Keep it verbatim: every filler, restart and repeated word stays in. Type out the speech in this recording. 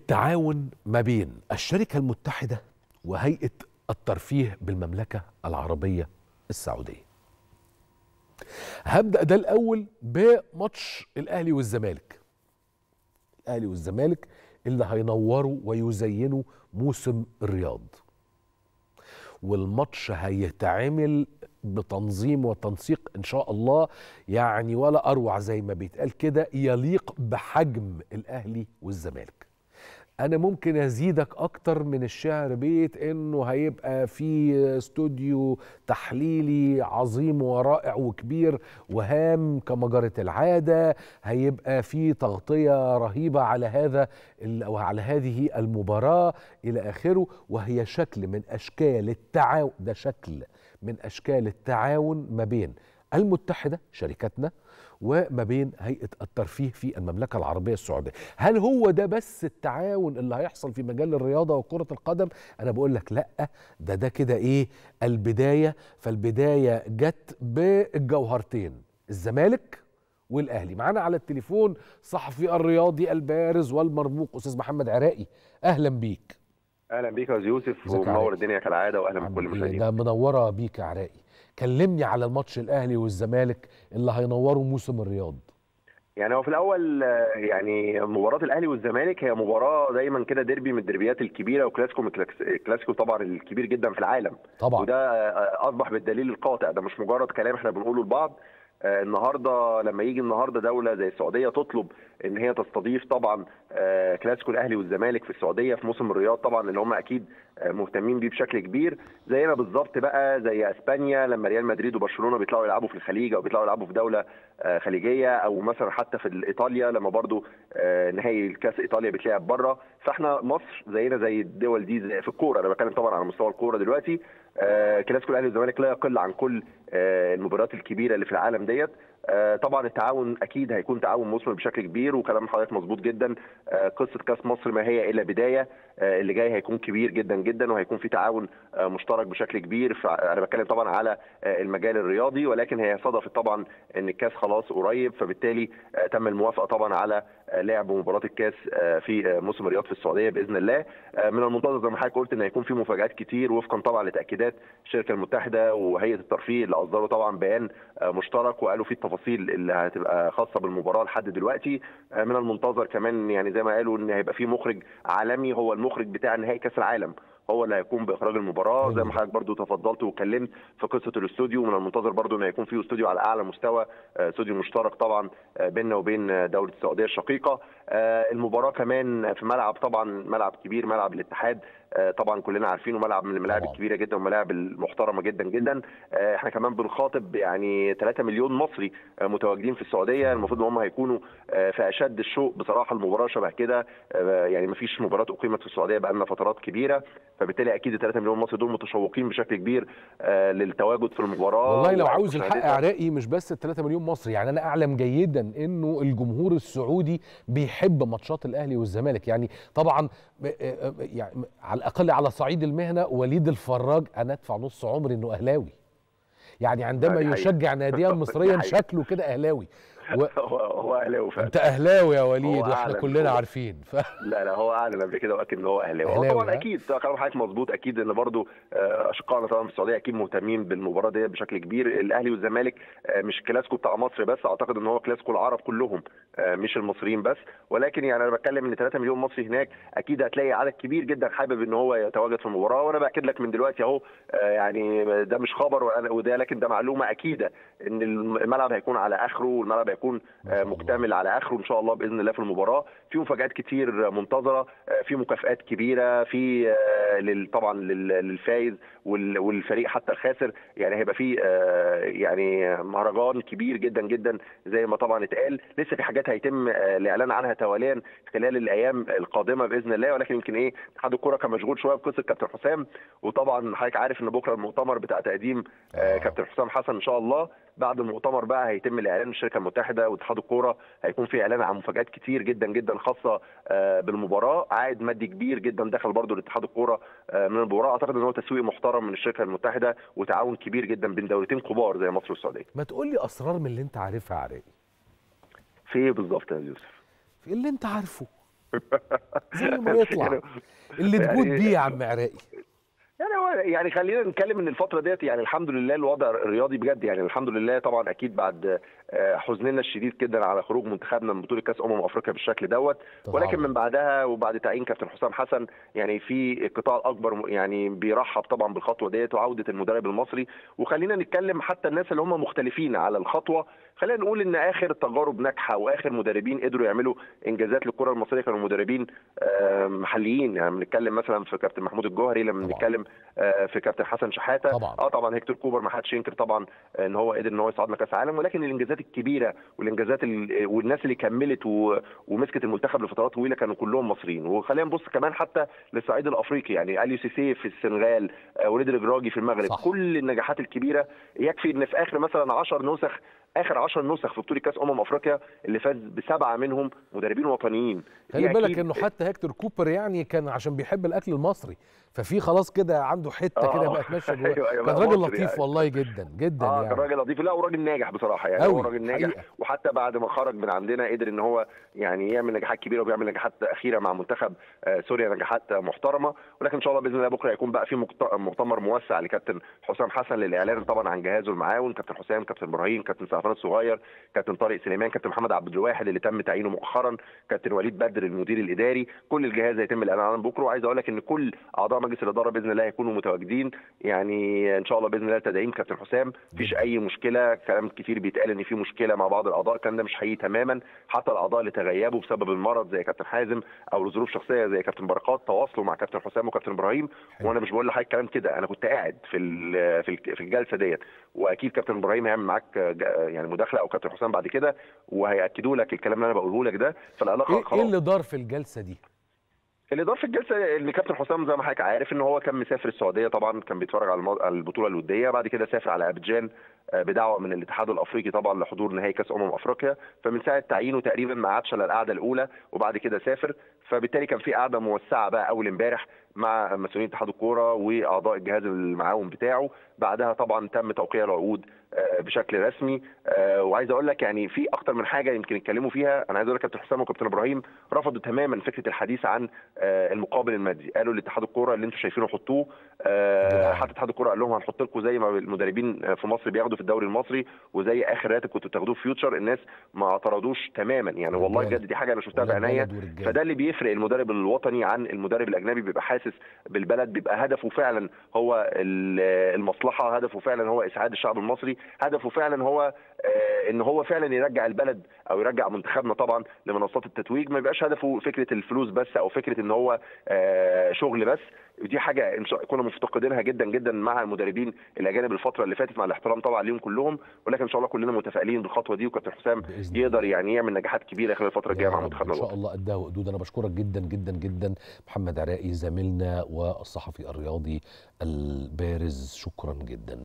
التعاون ما بين الشركة المتحدة وهيئة الترفيه بالمملكة العربية السعودية. هبدأ ده الأول بماتش الأهلي والزمالك. الأهلي والزمالك اللي هينوروا ويزينوا موسم الرياض، والماتش هيتعمل بتنظيم وتنسيق إن شاء الله، يعني ولا أروع زي ما بيتقال كده، يليق بحجم الأهلي والزمالك. أنا ممكن أزيدك أكتر من الشعر بيت إنه هيبقى في استوديو تحليلي عظيم ورائع وكبير وهام كما جرت العادة، هيبقى في تغطية رهيبة على هذا أو على هذه المباراة إلى آخره، وهي شكل من أشكال التعاون، ده شكل من أشكال التعاون ما بين المتحدة شركتنا وما بين هيئة الترفيه في المملكة العربية السعودية. هل هو ده بس التعاون اللي هيحصل في مجال الرياضة وكرة القدم؟ أنا بقول لك لأ، ده ده كده إيه البداية. فالبداية جت بالجوهرتين، الزمالك والأهلي. معانا على التليفون صحفي الرياضي البارز والمرموق أستاذ محمد عراقي، أهلا بيك. اهلا بيك يا استاذ يوسف، ومنور الدنيا كالعاده، واهلا بكل المشاهدين. ده منوره بيك يا عراقي. كلمني على الماتش الاهلي والزمالك اللي هينوروا موسم الرياض. يعني هو في الاول يعني مباراه الاهلي والزمالك هي مباراه دايما كده ديربي من الدربيات الكبيره، وكلاسيكو من الكلاسيكو طبعا الكبير جدا في العالم طبعا، وده اصبح بالدليل القاطع، ده مش مجرد كلام احنا بنقوله لبعض. النهارده لما يجي النهارده دوله زي السعوديه تطلب ان هي تستضيف طبعا كلاسيكو الاهلي والزمالك في السعوديه في موسم الرياض، طبعا اللي هم اكيد مهتمين بيه بشكل كبير، زينا بالظبط بقى زي اسبانيا لما ريال مدريد وبرشلونه بيطلعوا يلعبوا في الخليج او بيطلعوا يلعبوا في دوله خليجيه، او مثلا حتى في ايطاليا لما برضو نهائي الكاس ايطاليا بيتلعب بره. فاحنا مصر زينا زي الدول دي زي في الكوره، انا بتكلم طبعا على مستوى الكوره دلوقتي. كلاسيكو الاهلي والزمالك لا يقل عن كل المباريات الكبيره اللي في العالم ديت. طبعا التعاون اكيد هيكون تعاون مثمر بشكل كبير، وكلام حضرتك مظبوط جدا. قصه كاس مصر ما هي الا بدايه، اللي جاي هيكون كبير جدا جدا، وهيكون في تعاون مشترك بشكل كبير. انا بتكلم طبعا على المجال الرياضي، ولكن هي صدفت طبعا ان الكاس خلاص قريب، فبالتالي تم الموافقه طبعا على لعب مباراه الكاس في موسم الرياض في السعوديه باذن الله. من المنتظر زي ما حضرتك قلت ان هيكون في مفاجات كتير وفقا طبعا لتاكيدات الشركه المتحده وهيئه الترفيه اللي اصدروا طبعا بيان مشترك وقالوا فيه التفاصيل اللي هتبقى خاصه بالمباراه لحد دلوقتي. من المنتظر كمان يعني زي ما قالوا ان هيبقى في مخرج عالمي، هو المخرج بتاع نهائي كاس العالم، هو اللي هيكون باخراج المباراه زي ما حضرتك برضو تفضلت واتكلمت في قصه الاستوديو. من المنتظر برضو ان هيكون في استوديو على اعلى مستوى، استوديو مشترك طبعا بيننا وبين دوله السعوديه الشقيقه. المباراه كمان في ملعب طبعا ملعب كبير، ملعب الاتحاد طبعا كلنا عارفينه، ملعب من الملاعب الكبيره جدا والملاعب المحترمه جدا جدا. احنا كمان بنخاطب يعني ثلاثة مليون مصري متواجدين في السعوديه، المفروض ان هم هيكونوا في اشد الشوق بصراحه المباراه شبه كده. يعني ما فيش مباراه اقيمت في السعوديه بقى لنا فترات كبيره، فبالتالي اكيد ال ثلاثة مليون مصري دول متشوقين بشكل كبير للتواجد في المباراه. والله لو عاوز الحق عراقي مش بس ال ثلاثة مليون مصري، يعني انا اعلم جيدا انه الجمهور السعودي بيحب ماتشات الاهلي والزمالك. يعني طبعا يعني على الاقل على صعيد المهنه وليد الفراج انا ادفع نص عمري انه اهلاوي، يعني عندما يشجع ناديا مصريا شكله كده اهلاوي. و... هو هو اهلاوي فعلا. انت اهلاوي يا وليد واحنا كلنا عارفين. ف... لا لا هو اعلن قبل كده واكد ان هو اهلاوي. هو طبعا اكيد كلام حضرتك مظبوط، اكيد ان برضو اشقائنا طبعا في السعوديه اكيد مهتمين بالمباراه دي بشكل كبير. الاهلي والزمالك مش كلاسيكو بتاع مصر بس، اعتقد ان هو كلاسيكو العرب كلهم مش المصريين بس، ولكن يعني انا بتكلم ان ثلاثة مليون مصري هناك اكيد هتلاقي عدد كبير جدا حابب ان هو يتواجد في المباراه. وانا باكد لك من دلوقتي اهو، يعني ده مش خبر وده لكن ده معلومه اكيده ان الملعب هيكون على اخره، والملعب هيكون مكتمل على اخره ان شاء الله باذن الله في المباراه. في مفاجات كتير منتظره، في مكافآت كبيره في طبعا للفائز والفريق حتى الخاسر، يعني هيبقى في يعني مهرجان كبير جدا جدا زي ما طبعا اتقال. لسه في حاجات هيتم الاعلان عنها تواليا خلال الايام القادمه باذن الله، ولكن يمكن ايه اتحاد الكوره كان مشغول شويه بقصه كابتن حسام، وطبعا حضرتك عارف ان بكره المؤتمر بتاع تقديم آه. كابتن حسام حسن ان شاء الله. بعد المؤتمر بقى هيتم الاعلان، الشركه المتحده واتحاد الكوره هيكون في اعلان عن مفاجات كتير جدا جدا خاصه بالمباراه، عائد مادي كبير جدا دخل برضو لاتحاد الكوره من المباراه. اعتقد ان هو تسويق محترم من الشركه المتحده وتعاون كبير جدا بين دولتين كبار زي مصر والسعوديه. ما تقول لي اسرار من اللي انت عارفها يا عراقي. في ايه بالظبط يا يوسف؟ في اللي انت عارفه. زي ما يطلع اللي تجود بيه يا عم عراقي. يعني هو يعني خلينا نتكلم ان الفتره ديت يعني الحمد لله الوضع الرياضي بجد يعني الحمد لله طبعا اكيد بعد حزننا الشديد جدا على خروج منتخبنا من بطوله كاس امم افريقيا بالشكل دوت، ولكن من بعدها وبعد تعيين كابتن حسام حسن يعني في القطاع الاكبر يعني بيرحب طبعا بالخطوه ديت وعوده المدرب المصري. وخلينا نتكلم حتى الناس اللي هم مختلفين على الخطوه، خلينا نقول ان اخر تجارب ناجحه واخر مدربين قدروا يعملوا انجازات للكره المصريه كانوا مدربين محليين. يعني بنتكلم مثلا في كابتن محمود الجوهري، لما بنتكلم في كابتن حسن شحاته، طبعا. اه طبعا هيكتور كوبر ما حدش ينكر طبعا ان هو قدر ان هو يصعدنا كاس عالم، ولكن الانجازات الكبيره والانجازات والناس اللي كملت ومسكت المنتخب لفترات طويله كانوا كلهم مصريين. وخلينا نبص كمان حتى للصعيد الافريقي، يعني اليو سيسي في السنغال، وليد الجراجي في المغرب، صح. كل النجاحات الكبيره يكفي ان في اخر مثلا عشر نسخ اخر عشر نسخ في بطوله كاس امم افريقيا اللي فاز بسبعه منهم مدربين وطنيين. خلي بالك انه حتى هيكتور كوبر يعني كان عشان بيحب الاكل المصري، ففي خلاص كده عنده حته كده بقت ماشيه جواه. أيوة أيوة كان راجل لطيف يعني. والله جدا جدا اه يعني. كان راجل لطيف، لا وراجل ناجح بصراحه يعني هو راجل ناجح حقيقة. وحتى بعد ما خرج من عندنا قدر ان هو يعني يعمل نجاحات كبيره وبيعمل نجاحات اخيره مع منتخب آه سوريا، نجاحات محترمه. ولكن ان شاء الله باذن الله بكره هيكون بقى في مؤتمر موسع لكابتن حسام حسن للاعلان طبعا عن جهازه المعاون، كابتن حسام، كابتن ابراهيم، كابتن سعفان الصغير، كابتن طارق سليمان، كابتن محمد عبد الواحد اللي تم تعيينه مؤخرا، كابتن وليد بدر المدير الاداري. كل الجهاز هيتم الاعلان عنه بكره. وعايز اقول لك ان كل اعضاء مجلس الاداره باذن الله هيكونوا متواجدين، يعني ان شاء الله باذن الله تدعيم كابتن حسام، مفيش اي مشكله. كلام كتير بيتقال ان في مشكله مع بعض الاعضاء، كان ده مش حقيقي تماما. حتى الاعضاء اللي تغيبوا بسبب المرض زي كابتن حازم او لظروف شخصيه زي كابتن بركات تواصلوا مع كابتن حسام وكابتن ابراهيم. وانا مش بقول لحضرتك كلام كده، انا كنت قاعد في في الجلسه ديت، واكيد كابتن ابراهيم هيعمل معاك يعني مداخله او كابتن حسام بعد كده وهياكدوا لك الكلام اللي انا بقوله لك ده. فالعلاقه إيه خلاص. ايه اللي دار في الجلسه دي؟ اللي دار في الجلسه ان كابتن حسام زي ما حضرتك عارف ان هو كان مسافر السعوديه، طبعا كان بيتفرج على البطوله الوديه، بعد كده سافر على ابيجان بدعوه من الاتحاد الافريقي طبعا لحضور نهائي كاس امم افريقيا. فمن ساعه تعيينه تقريبا ما عادش الا القعده الاولى وبعد كده سافر. فبالتالي كان في قعده موسعه بقى اول امبارح مع مسؤولين اتحاد الكوره واعضاء الجهاز المعاون بتاعه. بعدها طبعا تم توقيع العقود بشكل رسمي. وعايز اقول لك يعني في اكتر من حاجه يمكن يتكلموا فيها. انا عايز اقول لك كابتن حسام وكابتن ابراهيم رفضوا تماما فكره الحديث عن المقابل المادي. قالوا لاتحاد الكوره اللي انتم شايفينه حطوه. حتى اتحاد الكوره قال لهم هنحط لكم زي ما المدربين في مصر بياخدوا في الدوري المصري وزي اخر راتب كنتوا بتاخدوه في فيوتشر. الناس ما اعترضوش تماما يعني والله بجد دي حاجه انا شفتها بعينيا. فده اللي بيفرق المدرب الوطني عن المدرب الاجنبي، بيبقى حاسس بالبلد، بيبقى هدفه فعلا هو المصلحه، هدفه فعلا هو اسعاد الشعب المصري، هدفه فعلا هو ان هو فعلا يرجع البلد او يرجع منتخبنا طبعا لمنصات التتويج. ما يبقاش هدفه فكره الفلوس بس او فكره ان هو شغل بس. ودي حاجه كنا مفتقدينها جدا جدا مع المدربين الاجانب الفتره اللي فاتت، مع الاحترام طبعا ليهم كلهم. ولكن ان شاء الله كلنا متفائلين بالخطوه دي، وكابتن حسام يقدر يعني يعمل نجاحات كبيره خلال الفتره الجايه مع منتخبنا ان شاء الله قدها وقدود. انا بشكرك جدا جدا جدا محمد عراقي زميلنا والصحفي الرياضي البارز، شكرا جدا.